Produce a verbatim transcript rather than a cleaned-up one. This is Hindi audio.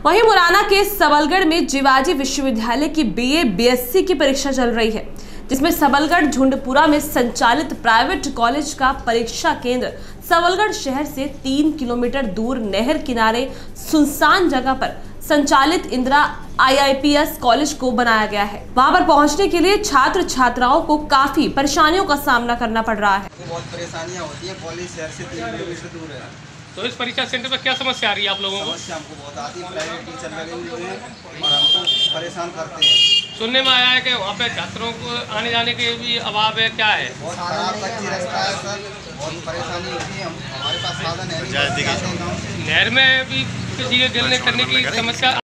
वहीं मुरैना के सबलगढ़ में जीवाजी विश्वविद्यालय की बीए बीएससी की परीक्षा चल रही है, जिसमें सबलगढ़ झुंडपुरा में संचालित प्राइवेट कॉलेज का परीक्षा केंद्र सबलगढ़ शहर से तीन किलोमीटर दूर नहर किनारे सुनसान जगह पर संचालित इंदिरा आईआईपीएस कॉलेज को बनाया गया है। वहां पर पहुंचने के लिए छात्र छात्राओं को काफी परेशानियों का सामना करना पड़ रहा है। बहुत परेशानियां होती है, कॉलेज शहर से तीन किलोमीटर दूर है। तो इस परीक्षा सेंटर पर क्या समस्या आ रही है आप लोगों को? समस्या हमको बहुत आती है, प्राइवेट टीचर लगे हुए हैं और हमको परेशान करते हैं। सुनने में आया है कि वहाँ पे छात्रों को आने जाने के भी अभाव है, क्या है? बहुत खराब कच्ची रास्ता है सर, बहुत परेशानी होती है। हम हमारे पास साधन है नहीं। नहर में भी किसी के गिरने करने की समस्या